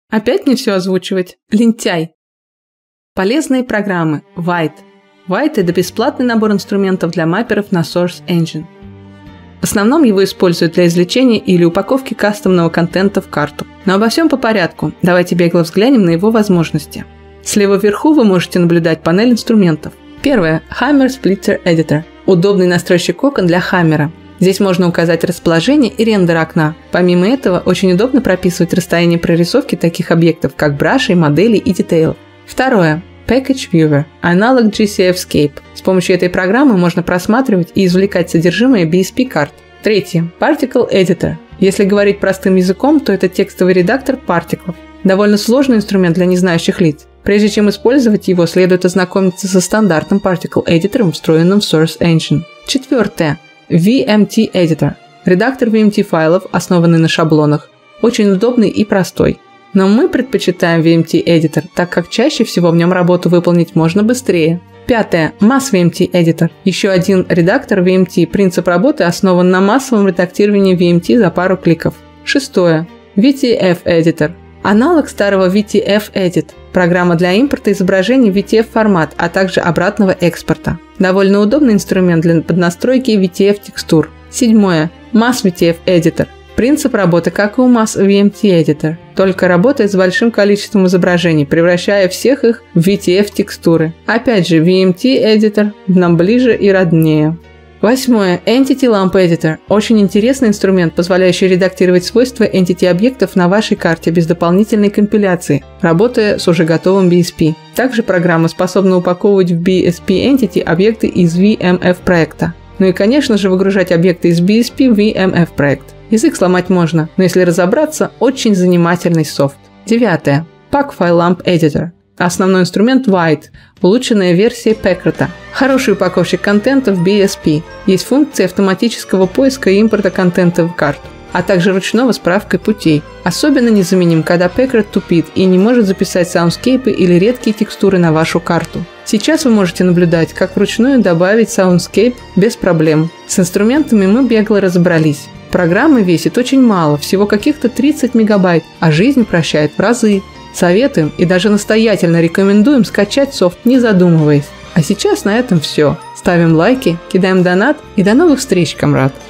Опять мне все озвучивать? Лентяй. Полезные программы. White. White – это бесплатный набор инструментов для мапперов на Source Engine. В основном его используют для извлечения или упаковки кастомного контента в карту. Но обо всем по порядку. Давайте бегло взглянем на его возможности. Слева вверху вы можете наблюдать панель инструментов. Первое – Hammer Splitter Editor. Удобный настройщик окон для Hammer. Здесь можно указать расположение и рендер окна. Помимо этого, очень удобно прописывать расстояние прорисовки таких объектов, как брашей, моделей и детейлов. Второе. Package Viewer. Аналог GCFscape. С помощью этой программы можно просматривать и извлекать содержимое BSP-карт. Третье. Particle Editor. Если говорить простым языком, то это текстовый редактор партиклов. Довольно сложный инструмент для незнающих лиц. Прежде чем использовать его, следует ознакомиться со стандартным Particle Editor, встроенным в Source Engine. Четвертое. VMT Editor. Редактор VMT файлов, основанный на шаблонах. Очень удобный и простой. Но мы предпочитаем VMT Editor, так как чаще всего в нем работу выполнить можно быстрее. Пятое. Mass VMT Editor. Еще один редактор VMT. Принцип работы основан на массовом редактировании VMT за пару кликов. Шестое. VTF Editor. Аналог старого VTF Edit. Программа для импорта изображений в VTF-формат, а также обратного экспорта. Довольно удобный инструмент для поднастройки VTF-текстур. Седьмое. Mass VTF Editor. Принцип работы как и у Mass VMT Editor, только работает с большим количеством изображений, превращая всех их в VTF-текстуры. Опять же, VMT Editor нам ближе и роднее. Восьмое. Entity Lamp Editor. Очень интересный инструмент, позволяющий редактировать свойства entity-объектов на вашей карте без дополнительной компиляции, работая с уже готовым BSP. Также программа способна упаковывать в BSP Entity объекты из VMF проекта. Ну и, конечно же, выгружать объекты из BSP в VMF проект. Язык сломать можно, но если разобраться, очень занимательный софт. Девятое. Pack File Lamp Editor. Основной инструмент White, улучшенная версия Packard. Хороший упаковщик контента в BSP. Есть функции автоматического поиска и импорта контента в карту, а также ручного справкой путей. Особенно незаменим, когда Packard тупит и не может записать саундскейпы или редкие текстуры на вашу карту. Сейчас вы можете наблюдать, как вручную добавить саундскейп без проблем. С инструментами мы бегло разобрались. Программа весит очень мало, всего каких-то 30 мегабайт, а жизнь прощает в разы. Советуем и даже настоятельно рекомендуем скачать софт, не задумываясь. А сейчас на этом все. Ставим лайки, кидаем донат и до новых встреч, комрад!